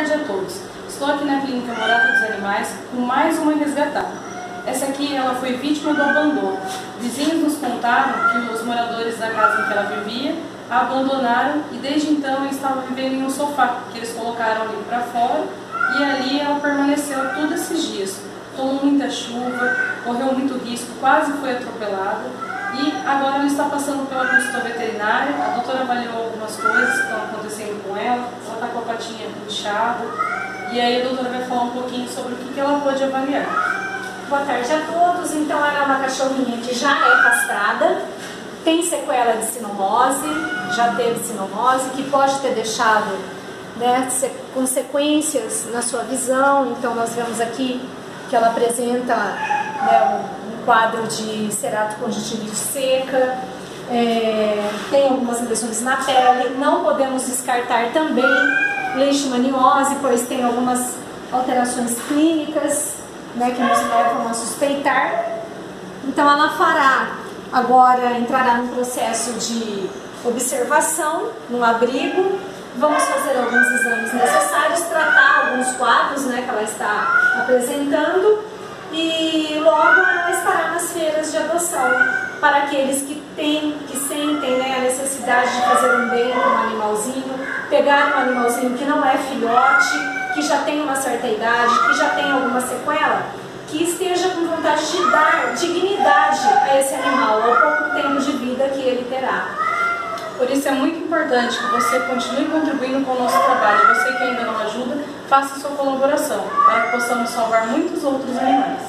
tarde a todos. Estou aqui na clínica Morada dos Animais com mais uma resgatada. Essa aqui ela foi vítima do abandono. Vizinhos nos contaram que os moradores da casa em que ela vivia a abandonaram e desde então ela estava vivendo em um sofá que eles colocaram ali para fora e ali ela permaneceu todos esses dias. Tomou muita chuva, correu muito risco, quase foi atropelada e agora ela está passando pela consulta veterinária. A doutora avaliou algumas coisas que estão acontecendo com ela está com a patinha inchada e aí a doutora vai falar um pouquinho sobre o que ela pode avaliar. Boa tarde a todos. Então ela é uma cachorrinha que já é castrada, tem sequela de sinomose, já teve sinomose, que pode ter deixado, né, consequências na sua visão. Então nós vemos aqui que ela apresenta, né, um quadro de ceratoconjuntivite seca, tem algumas lesões na pele. Não podemos descartar também leishmaniose, pois tem algumas alterações clínicas, né, que nos levam a suspeitar. Então ela entrará num processo de observação no abrigo. Vamos fazer alguns exames necessários, tratar alguns quadros, né, que ela está apresentando e logo ela estará nas feiras de adoção para aqueles que sentem, né, a necessidade de fazer um bem com um animalzinho, pegar um animalzinho que não é filhote, que já tem uma certa idade, que já tem alguma sequela, que esteja com vontade de dar dignidade a esse animal, ao pouco tempo de vida que ele terá. Por isso é muito importante que você continue contribuindo com o nosso trabalho. Você que ainda não ajuda, faça sua colaboração para que possamos salvar muitos outros animais.